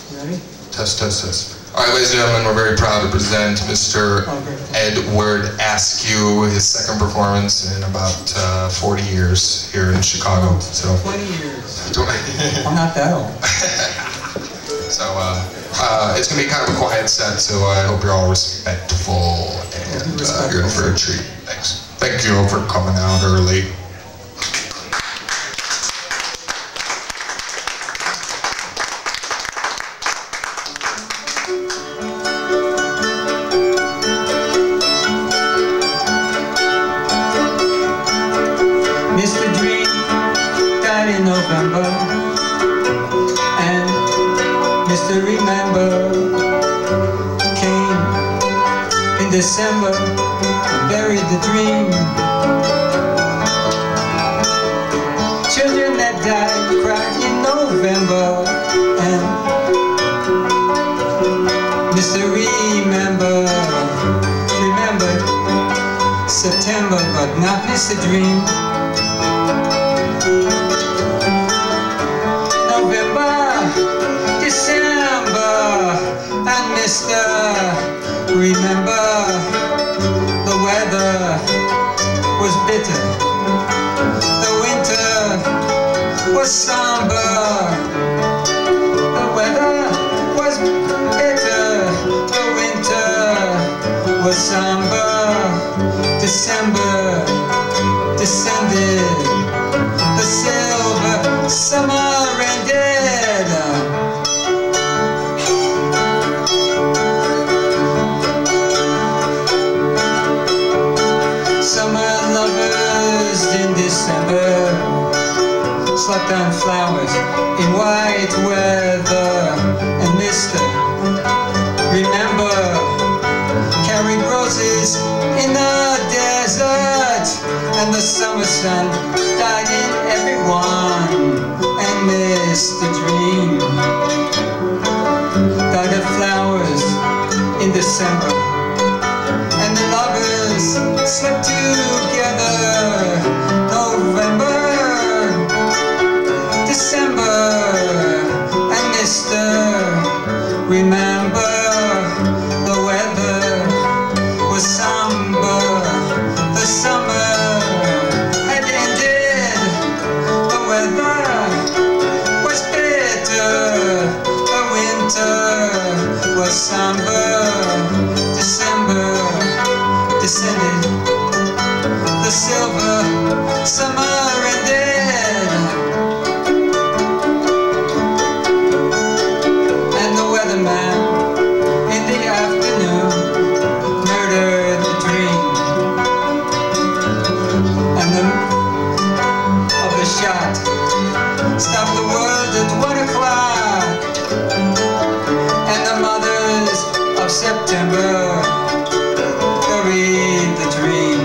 Ready? Test, test, test. All right, ladies and gentlemen, we're very proud to present Mr. Edward Askew, his second performance in about 40 years here in Chicago. So 20 years. I'm not that old. So it's going to be kind of a quiet set, so I hope you're all respectful and you're in for a treat. Thanks. Thank you for coming out early. Mr. Dream died in November, and Mr. Remember came in December and buried the dream. Children that died cried in November, and Mr. remembered September, but not Mr. Dream. November, December, and Mr. Remember, the weather was bitter, the winter was somber. The weather was bitter, the winter was somber. December descended, the silver summer ended. Summer lovers in December slept on flowers in white weather, and Mr. Remember carried roses in the desert, and the summer sun died in everyone, and Mr. Dream died of flowers in December, and the lovers slept together. November, December, and Mr. Remember, the weather was somber, the summer had ended, the weather was bitter, the winter was somber. December descended, the silver summer ended, and the weatherman in the afternoon murdered the dream, and of the shot stopped the world at 1 o'clock, and the mothers of September buried the dream,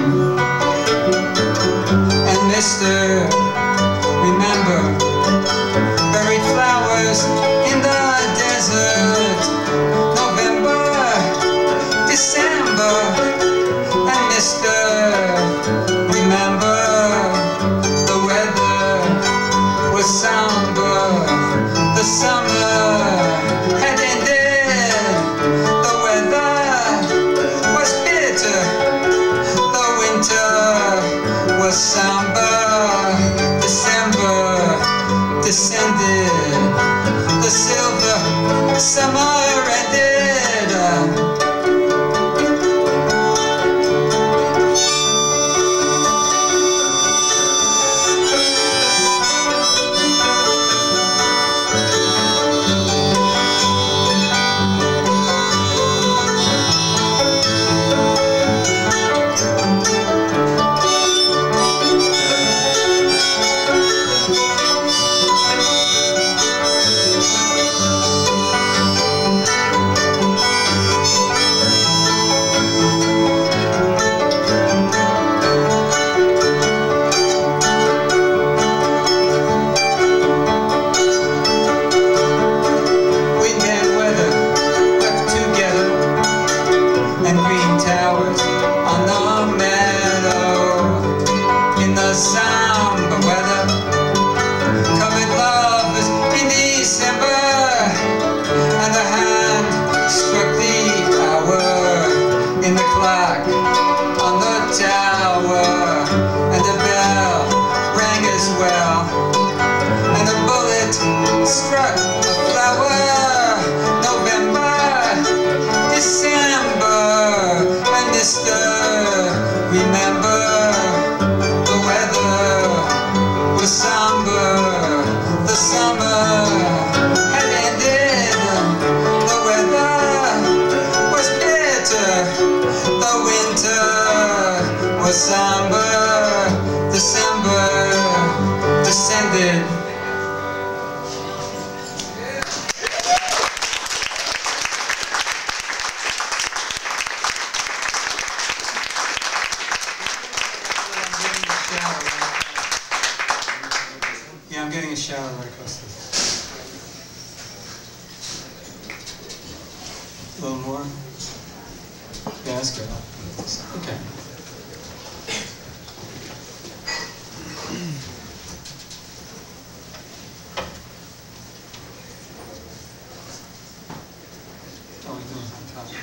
and Mr. Remember buried flowers in the desert. November, December, and Mr. Remember, the weather was somber, the summer had ended, the weather was bitter, the winter was somber. December descended, the silver summer ended. little more. Yeah, that's good. Okay. Oh, we're doing some time.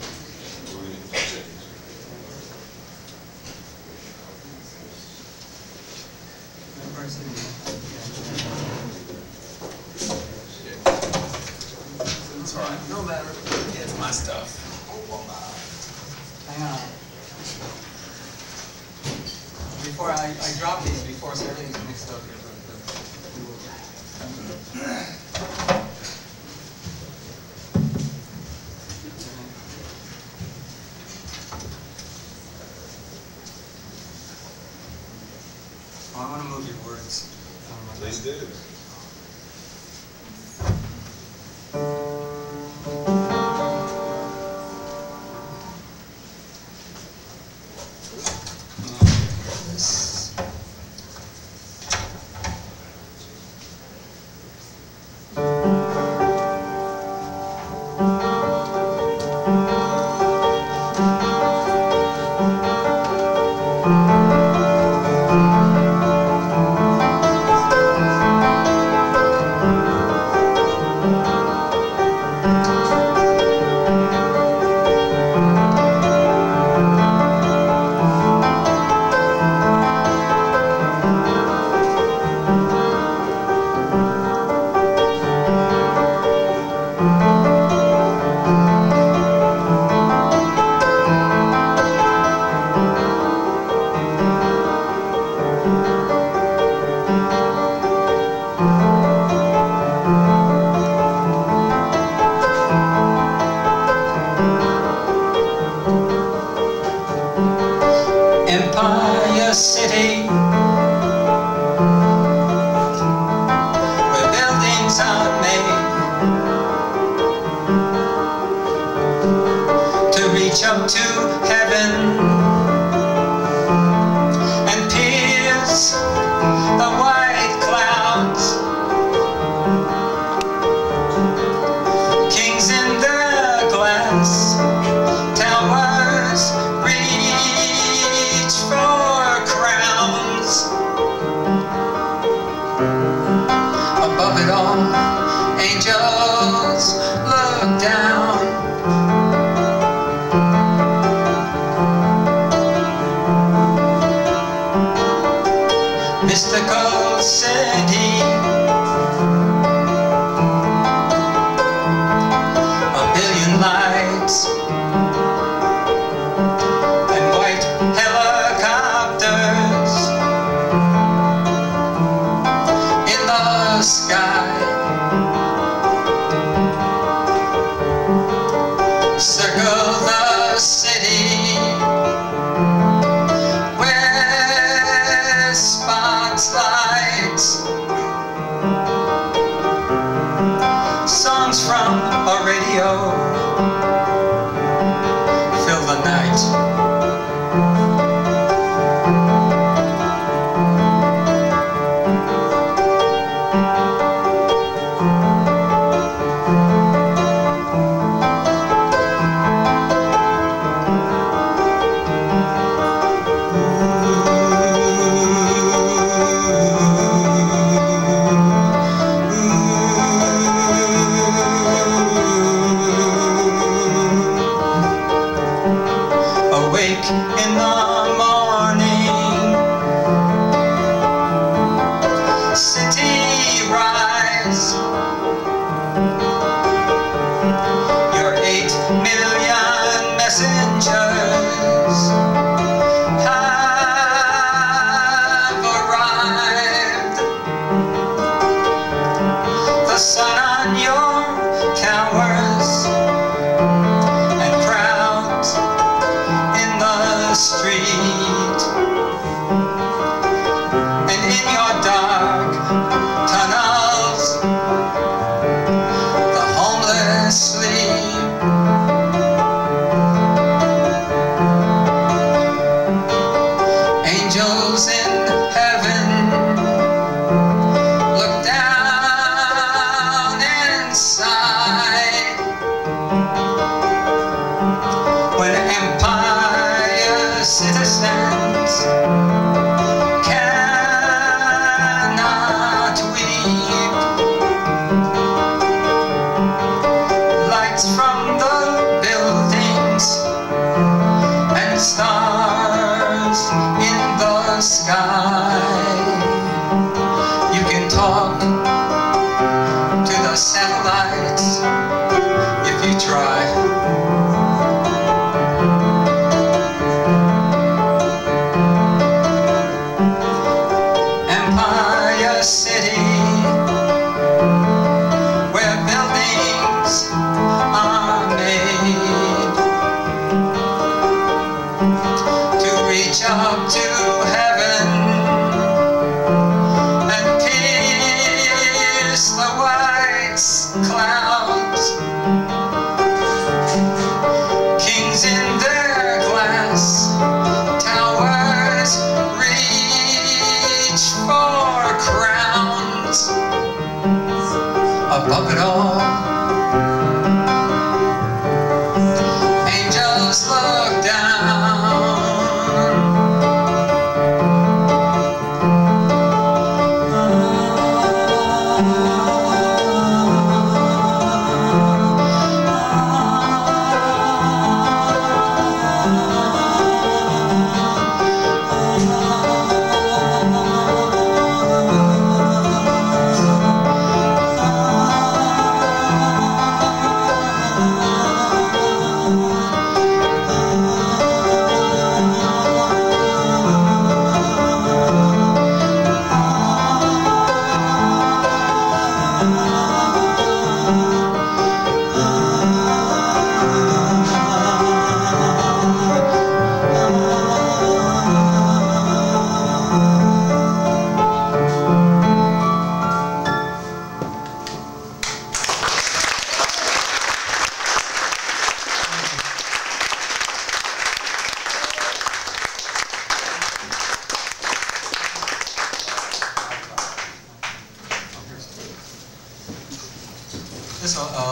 It's alright. No matter. It's my stuff. Hang on. Before I drop these before so everything's mixed up here. I want to move your words. Please do. Empire City, where buildings are made to reach up to heaven and pierce the white clouds. Kings in the glass towers reach for crowns. Above it all, angels look down. Mystical city, a billion lights and white helicopters in the sky. Circle the city where sparks lights. Songs from a radio fill the night.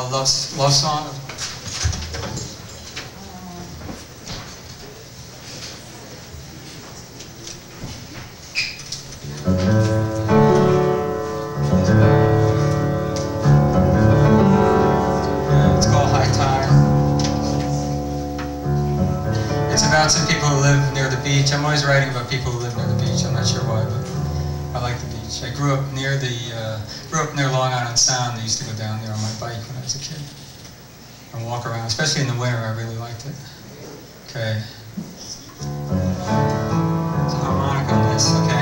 love song. It's called High Tide. It's about some people who live near the beach. I'm always writing about people who live near the beach. I'm not sure why, but I like the beach. I grew up near Long Island Sound. I used to go down there on my bike when I was a kid and walk around, especially in the winter. I really liked it. Okay. It's a harmonic on this, okay.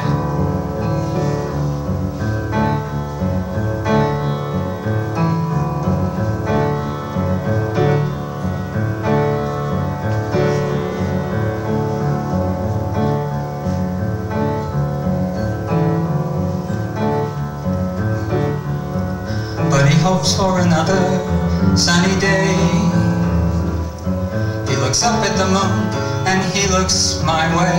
But he hopes for another sunny day. He looks up at the moon and he looks my way.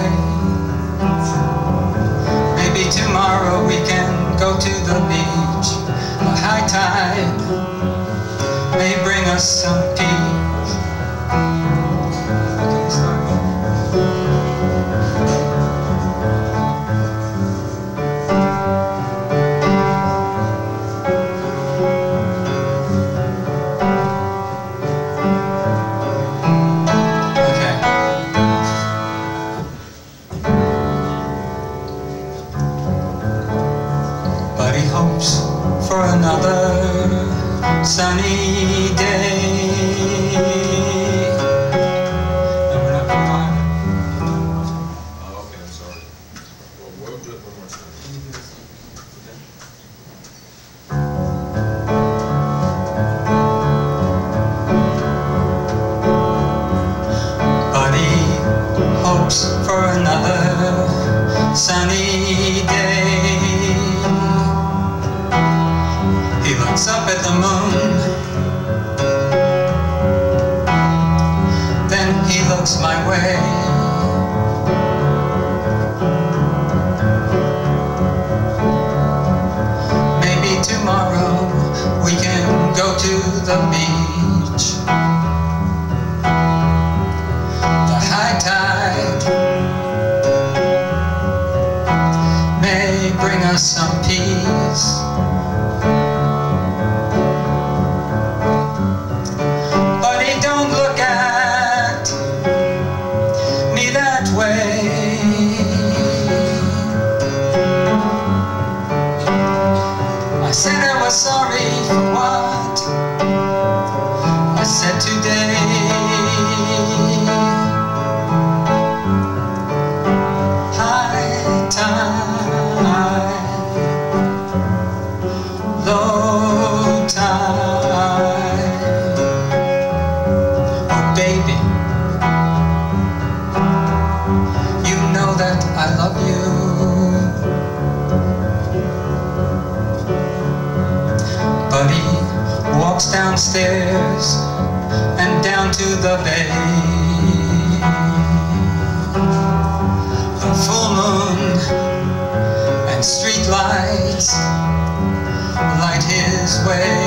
Maybe tomorrow we can go to the beach. A high tide may bring us some peace. Okay, sorry. For another sunny day. No, we're not going Oh, okay, I'm sorry. Well, we'll do it one more time. But he hopes for another sunny day. He looks up at the moon, then he looks my way. Maybe tomorrow we can go to the beach. The high tide may bring us some peace. I said I was sorry for what I said today. High tide, low tide. Oh baby, you know that I love you. But he walks downstairs and down to the bay. The full moon and street lights light his way.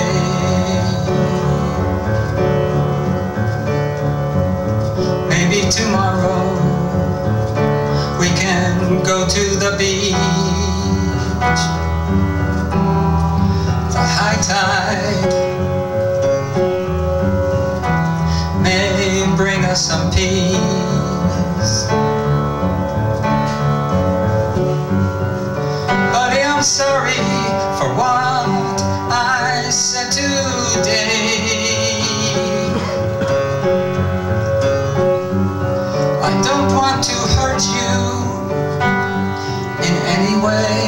Maybe tomorrow we can go to the beach. High tide may bring us some peace. Buddy, I'm sorry for what I said today. I don't want to hurt you in any way.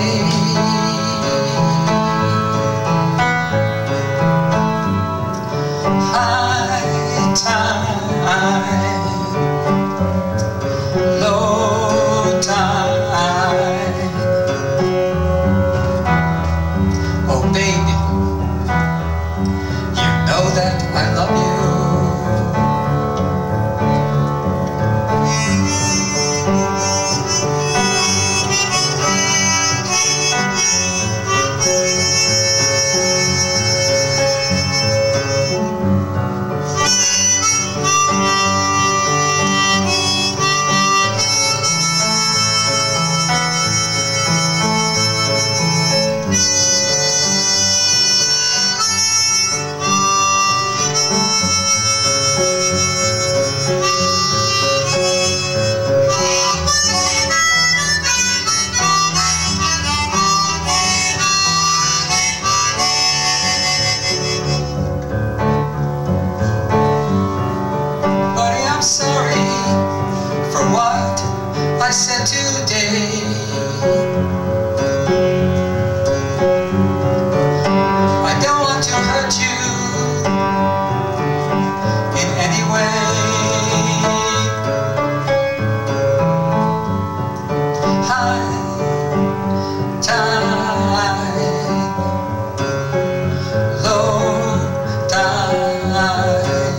Low tide. Oh baby, you know that I love you. I said today. I don't want to hurt you in any way. High tide, low tide.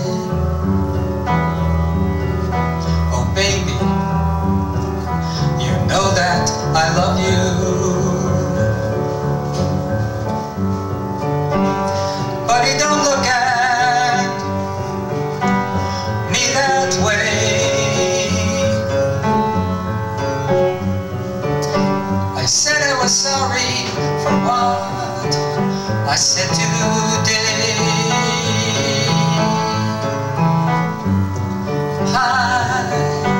Oh baby, you know that I love you. But you don't look at me that way. I said I was sorry for what I said today. High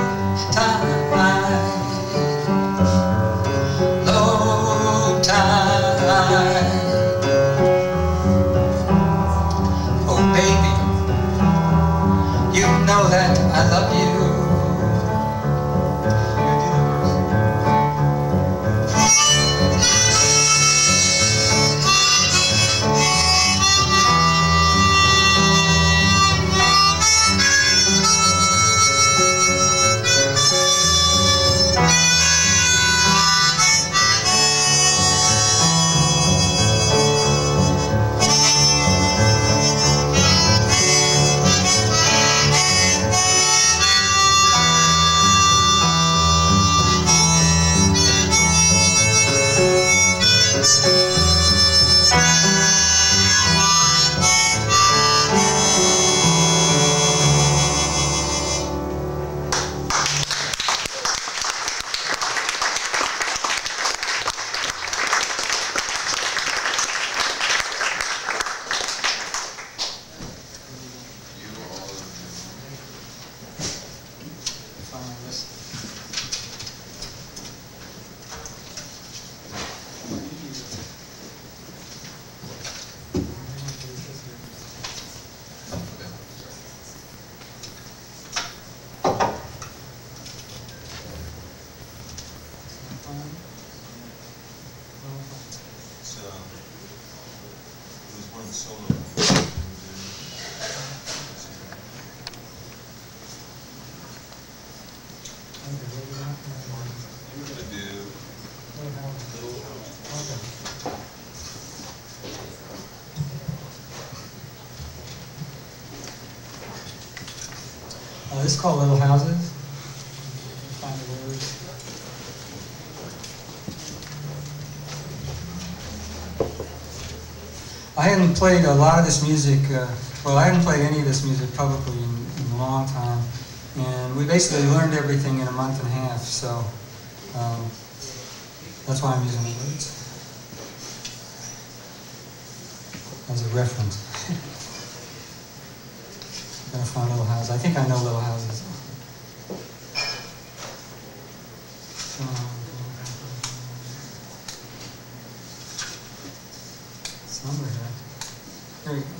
tide, low tide. Oh baby, you know that I love you. This is called Little Houses. Find the words. I hadn't played a lot of this music, well, I hadn't played any of this music publicly in a long time. And we basically learned everything in a month and a half, so that's why I'm using the words as a reference. Gotta find Little Houses. I think I know Little Houses. Somewhere here. Here we go.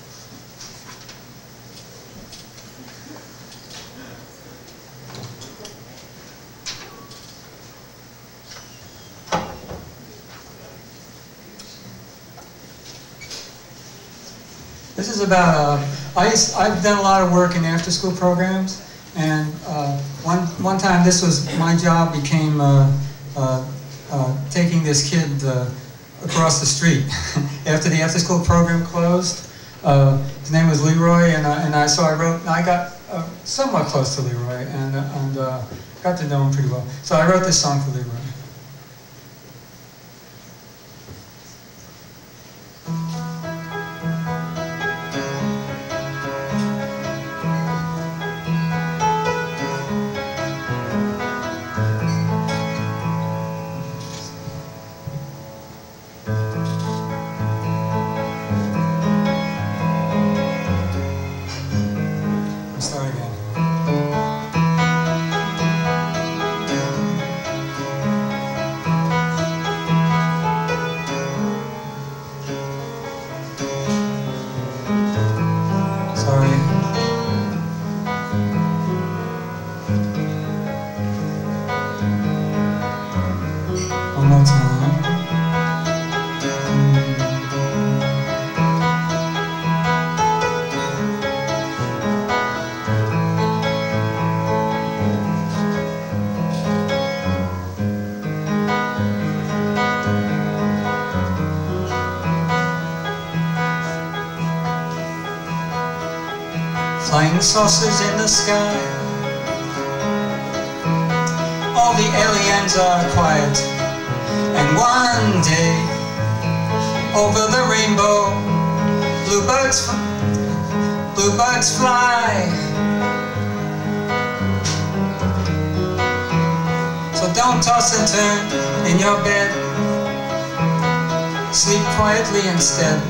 This is about, I've done a lot of work in after-school programs, and one time this was, my job became taking this kid across the street after the after-school program closed. His name was Leroy, and I got somewhat close to Leroy, and got to know him pretty well. So I wrote this song for Leroy. flying saucers in the sky. All the aliens are quiet, and one day, over the rainbow, bluebirds fly. So don't toss and turn in your bed, sleep quietly instead.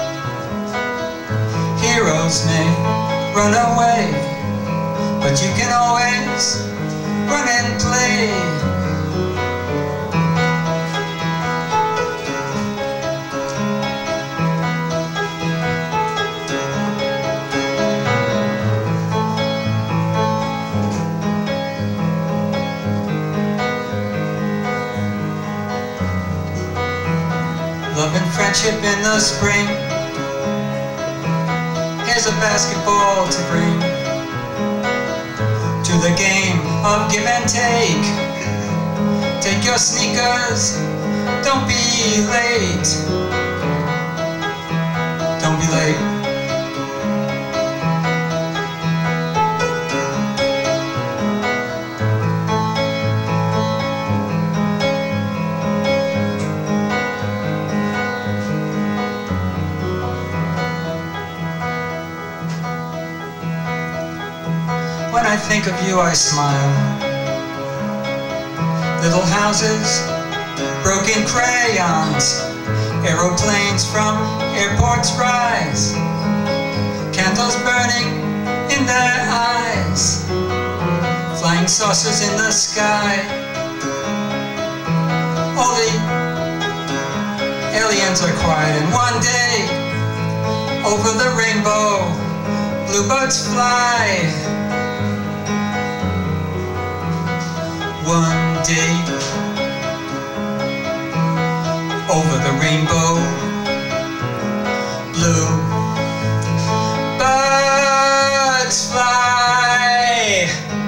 Heroes may run away, but you can always run and play. Love and friendship in the spring. Here's a basketball to bring to the game of give and take. Take your sneakers, don't be late. Don't be late. When I think of you, I smile. Little houses, broken crayons, aeroplanes from airports rise, candles burning in their eyes, flying saucers in the sky. All the aliens are quiet, and one day, over the rainbow, bluebirds fly. One day, over the rainbow, blue birds fly.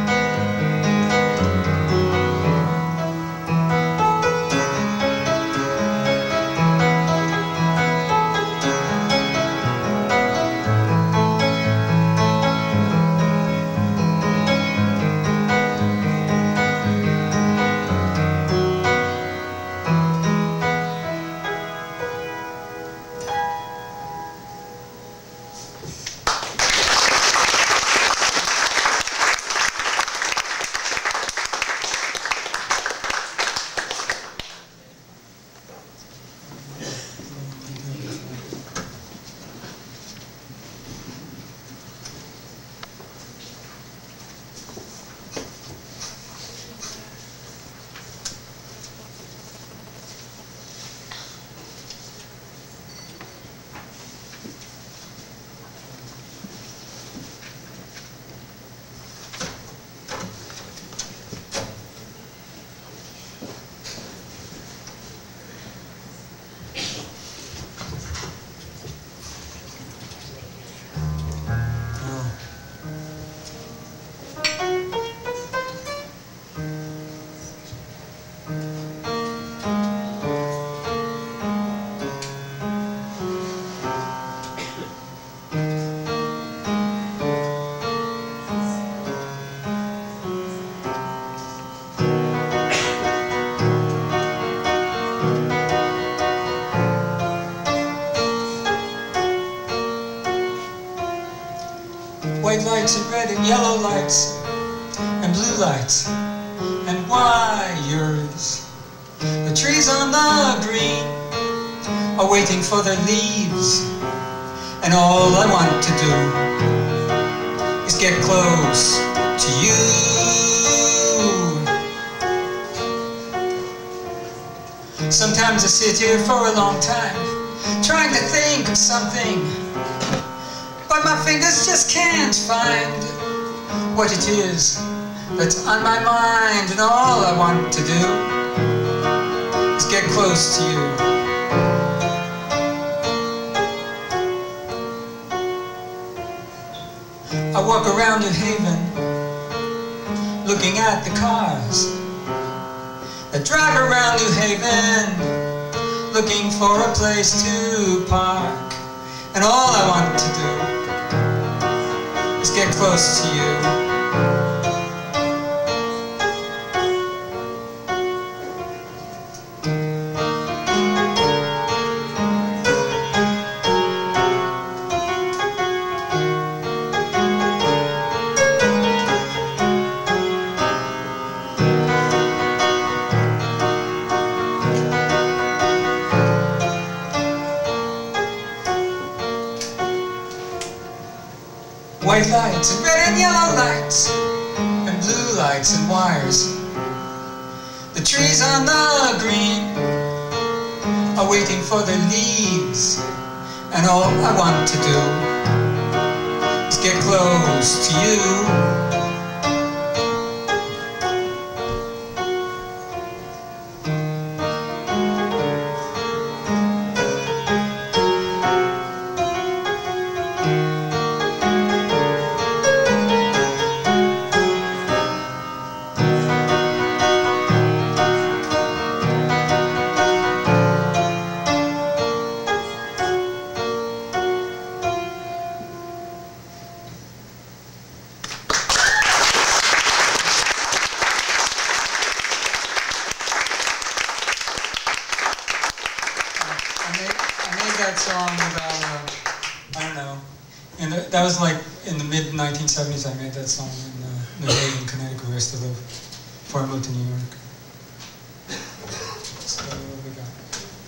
White lights and red and yellow lights and blue lights and wires. The trees on the green are waiting for their leaves, and all I want to do is get close to you. Sometimes I sit here for a long time, trying to think of something, but my fingers just can't find what it is that's on my mind, and all I want to do is get close to you. I walk around New Haven, looking at the cars that drive around New Haven, looking for a place to park, and all I want to do Let's get close to you. White lights and red and yellow lights and blue lights and wires. The trees on the green are waiting for their leaves, and all I want to do is get close to you. That song about, I don't know, and that was like in the mid-1970s. I made that song in New Haven, Connecticut, where I used to live before I moved to New York. So what we got?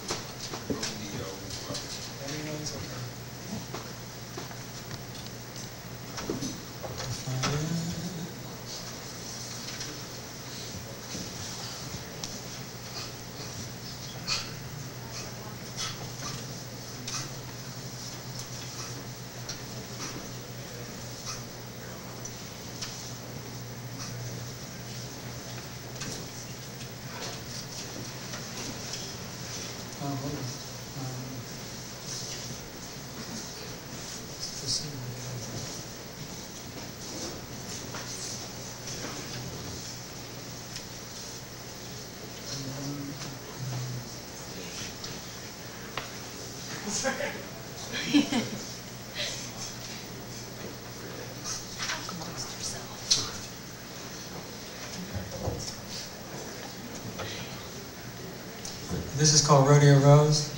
This is called Rodeo Rose.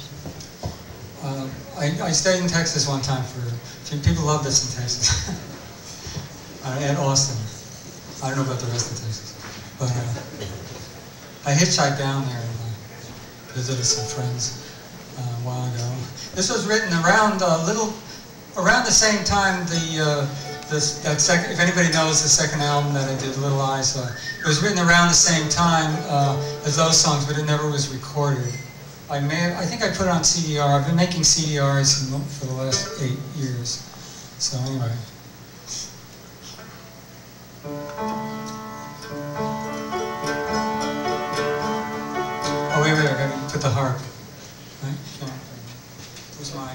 I stayed in Texas one time people love this in Texas. At Austin. I don't know about the rest of Texas. But I hitchhiked down there and visited some friends a while ago. This was written around around the same time if anybody knows the second album that I did, Little Eyes, it was written around the same time as those songs, but it never was recorded. I think I put it on CDR. I've been making CDRs for the last 8 years. So anyway. Oh wait, I gotta put the harp. Right? Yeah. Where's my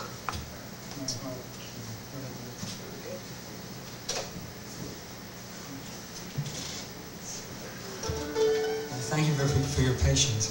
Thank you for your patience.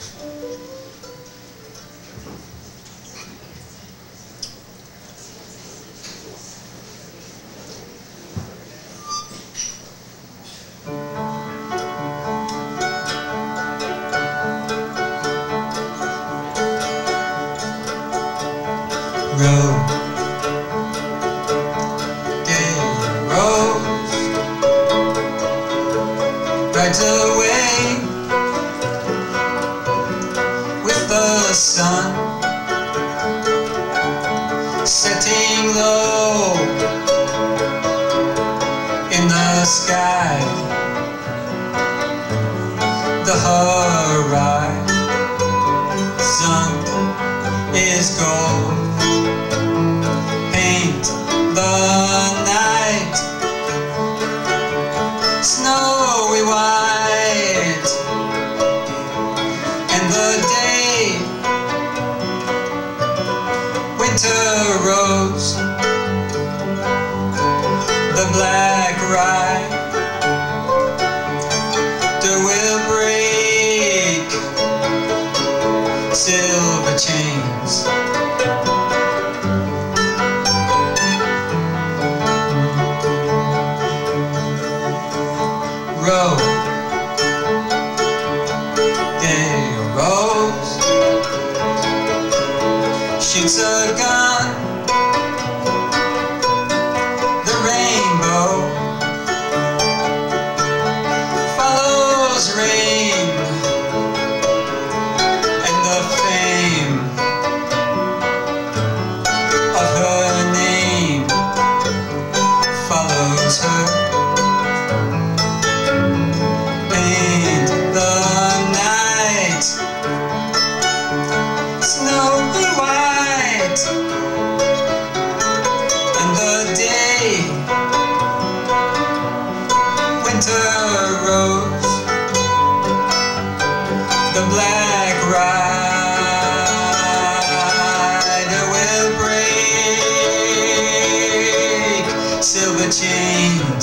Right away with the sun setting low in the sky, the horizon is gold. Paint the night snowy white, and the day winter rose, the black ride will break silver chains. winter. Paint the night snowy white, and the day winter rose. The black rider will break silver chains.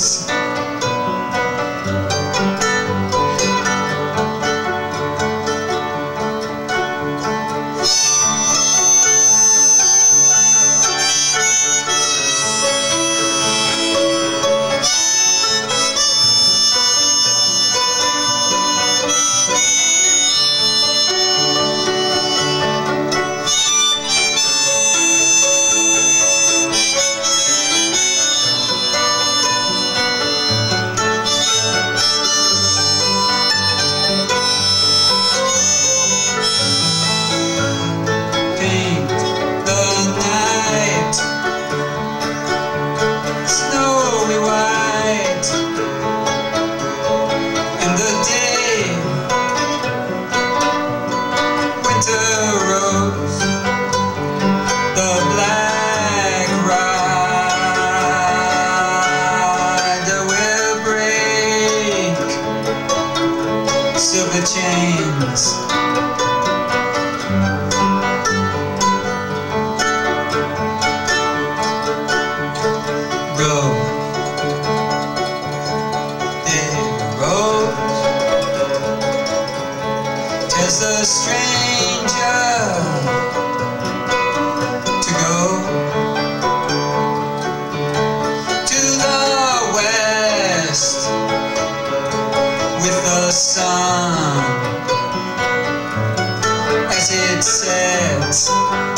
Silver chains. Row, they rose, tells the stranger to go to the west with the sun as it sets.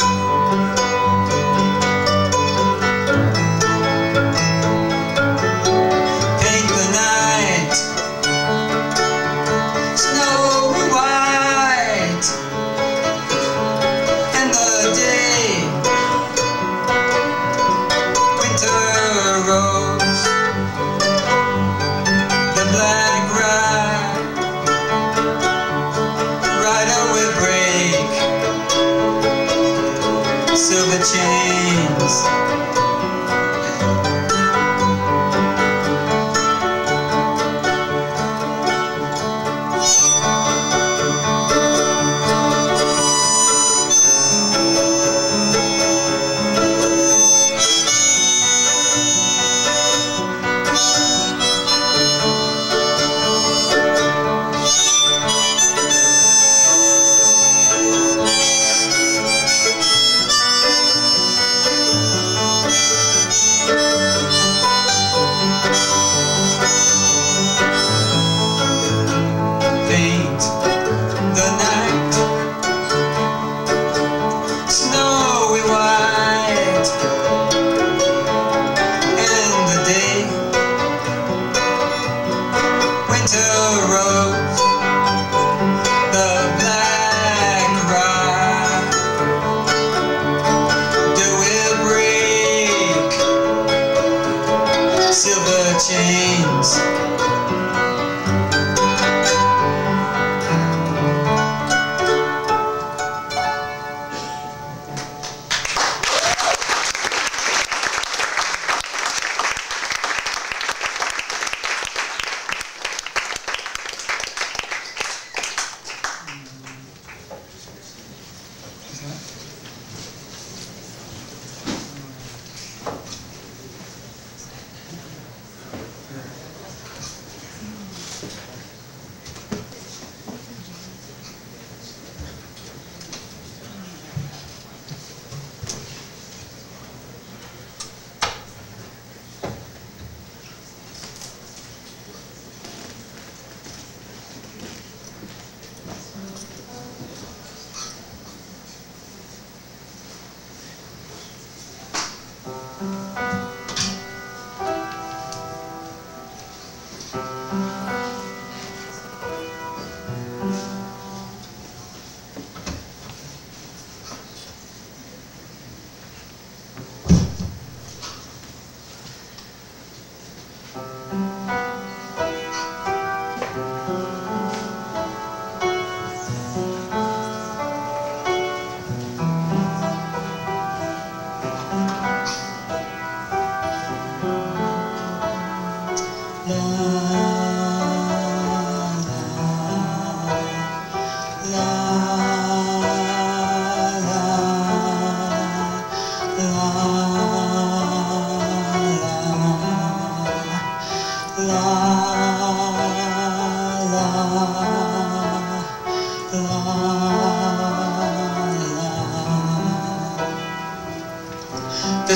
Paint the night snowy white, and the day winter rose. The black rider will break silver chains. Paint the night snowy white, and the day winter rose. The black rider will break silver chains.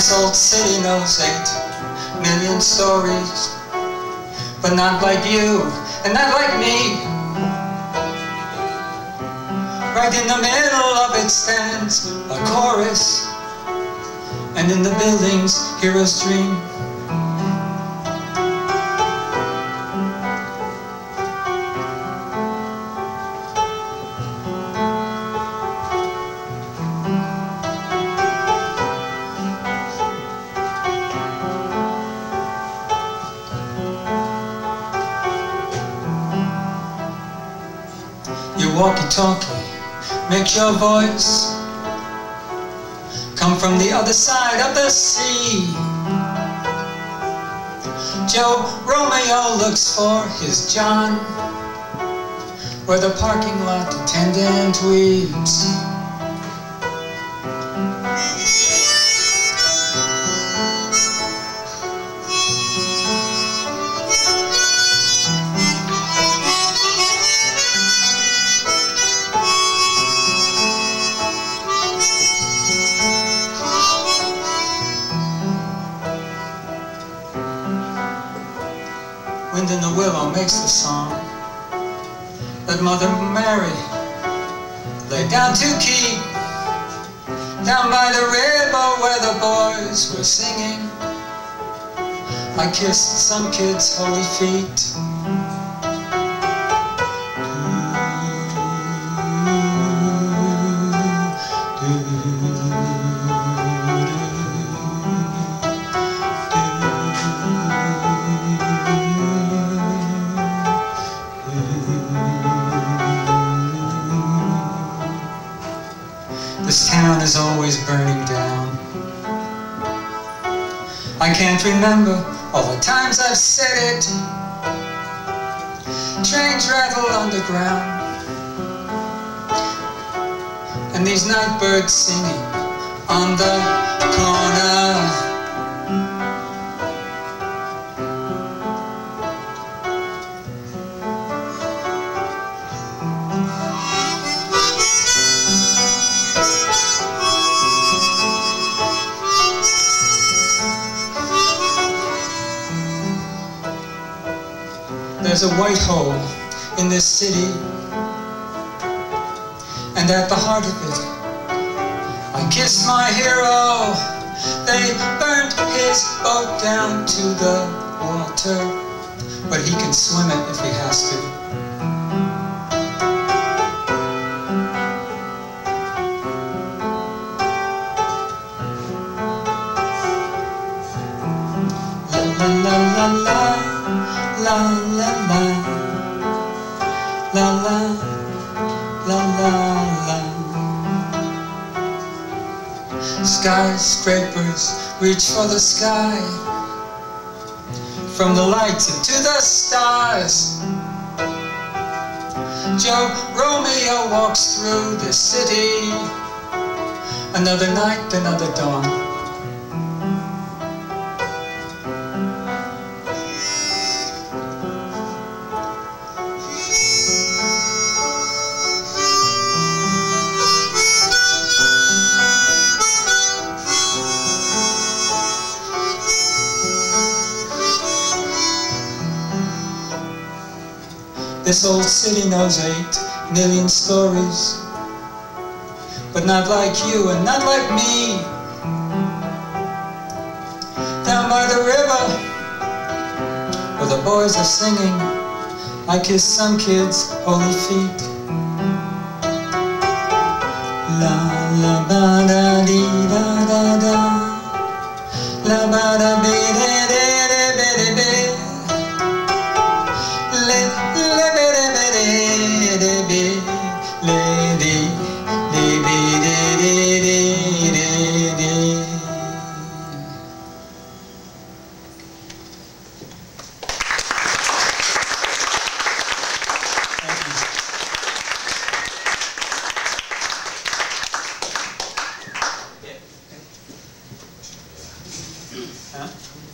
This old city knows 8 million stories, but not like you and not like me. Right in the middle of it stands a chorus, and in the buildings heroes dream. Your walkie-talkie makes your voice come from the other side of the sea. Joe Romeo looks for his John where the parking lot attendant weeps. Wind in the willow makes the song that Mother Mary laid down to keep. Down by the river where the boys were singing, I kissed some kids' holy feet. This town is always burning down. I can't remember all the times I've said it. Trains rattle underground, and these night birds singing on the corner. There's a white hole in this city, and at the heart of it, I kissed my hero. They burned his boat down to the water, but he can swim it if he has to. La la la la. La la la, la la, la la la. Skyscrapers reach for the sky, from the lights into the stars. Joe Romeo walks through the city, another night, another dawn. This old city knows 8 million stories, but not like you and not like me. Down by the river, where the boys are singing, I kiss some kids' holy feet. La la ba da dee da da da, la ba da be de de de be de be. Huh?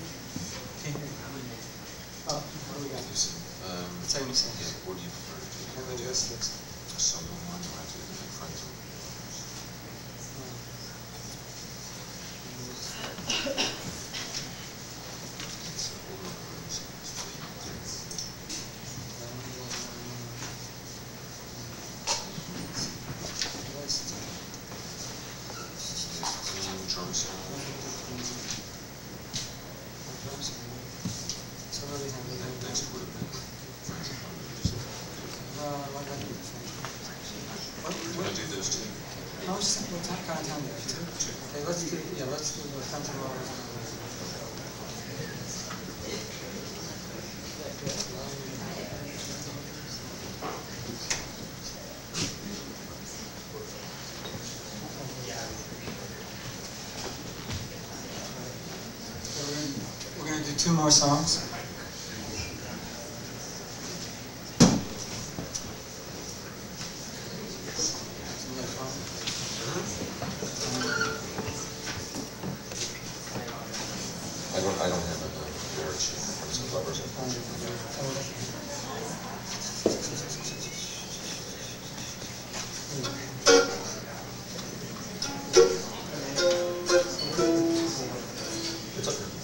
Oh, what do we got? Tell me something. Yeah, what do you prefer to do? A solo one or do it in front of What time kind of time do you have? Okay, let's do the Phantom Lovers. We're going to do 2 more songs. I don't have a lyric sheet. I'm just lovers. It's up here.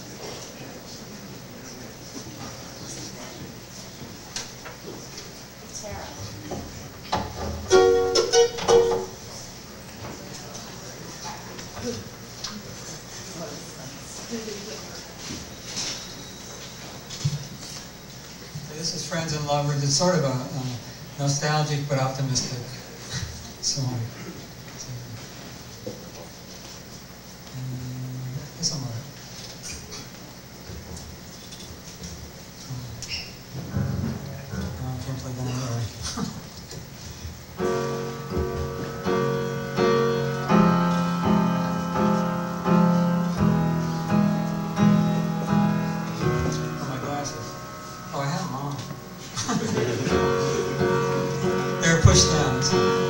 This is Friends and Lovers. It's sort of a nostalgic but optimistic song. It's all right. I can't play that anyway. Oh, I have them on. They're pushed down.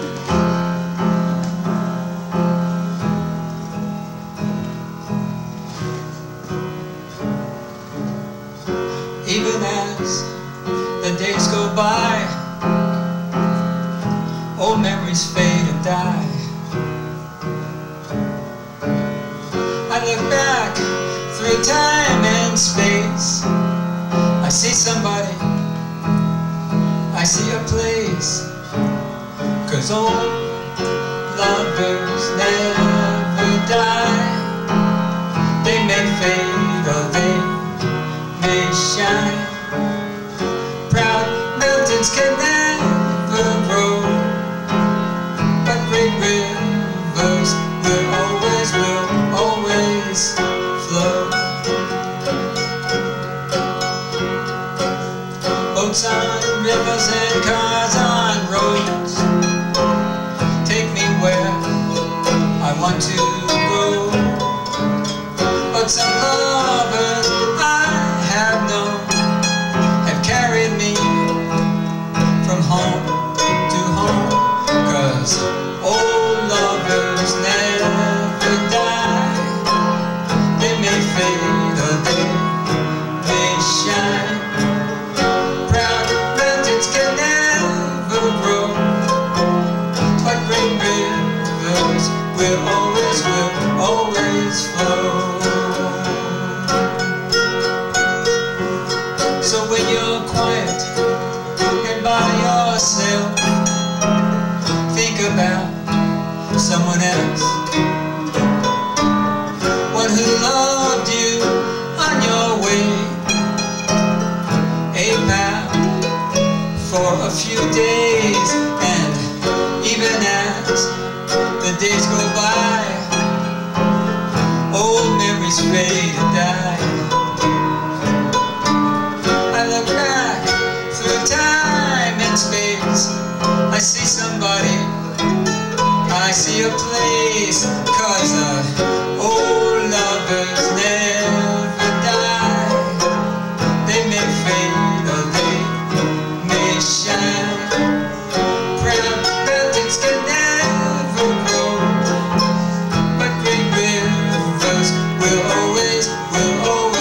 Even as the days go by, old memories fade and die. I look back through time and space. I see somebody, I see a place, 'cause old lovers never die. They may fade or they may shine. Proud mountains can never grow, but great rivers will always flow. Boats on rivers and cars on roads take me where I want to go. But some lovers I have known have carried me from home to home, 'cause old lovers never die. They may fade or they may shine. Will always flow. So when you're quiet and by yourself, think about someone else, one who loved you on your way, a pal for a few days. And even as the days go by, old memories fade and die. I look back through time and space. I see somebody, I see a place, 'cause old lovers never die. They may fade or they may shine. Proud mountains can never grow, but great rivers will always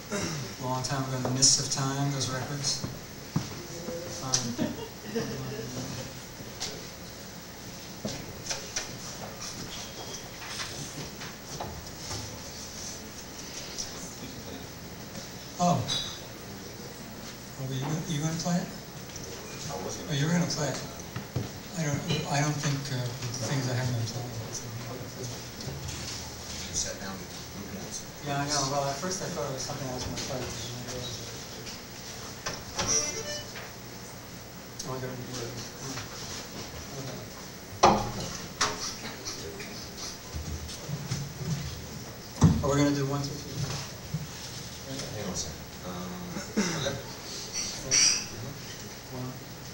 long time ago, in the Mists of Time, those records. Oh. Well, you going to play it? Oh, you're going to play it. I don't think the things I haven't been playing. You sat down with notes. Yeah, I know. Well, at first I thought it was something I was going to play. Oh, I got to do it. Oh, we're going to do 1, 2, 3. Hang on a second. Okay. One,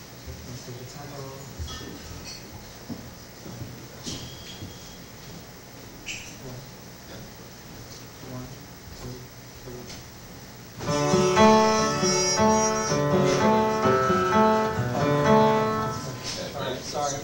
sorry.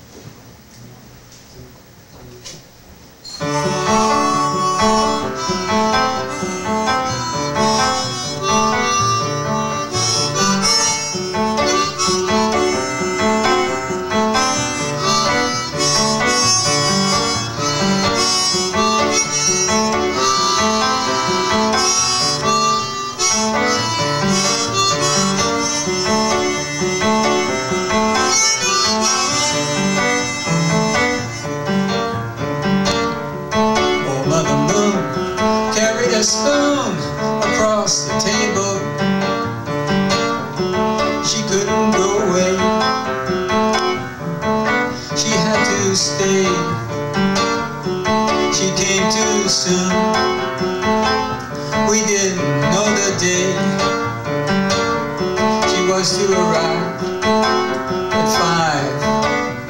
A spoon across the table. She couldn't go away. She had to stay. She came too soon. We didn't know the day. She was to arrive at 5.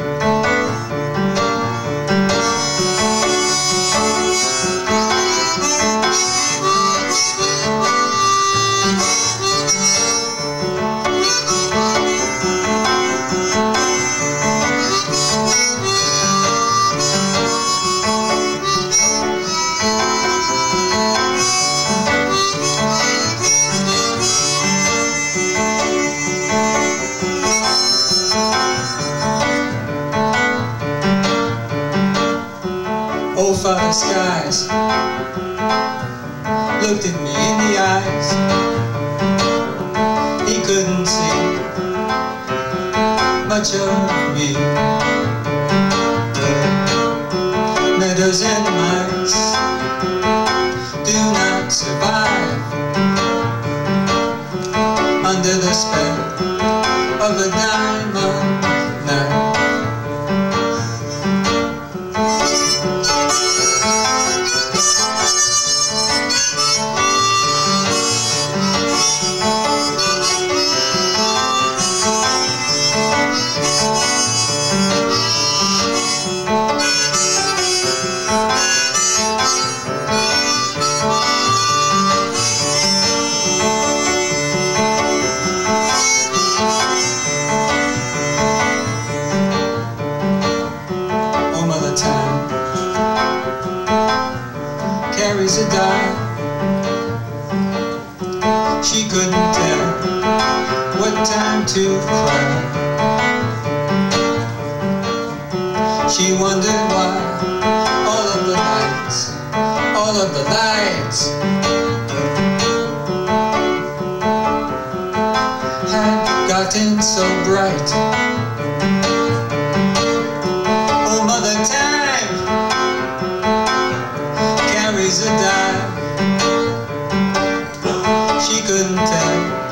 Old Father Skies looked at me in the eyes. He couldn't see much of me. Meadows and mice do not survive under the spell of a diamond knife. Carries a die. She couldn't tell what time to cry. She wondered why all of the lights had gotten so bright. Oh, Mother Time carries a die. She couldn't tell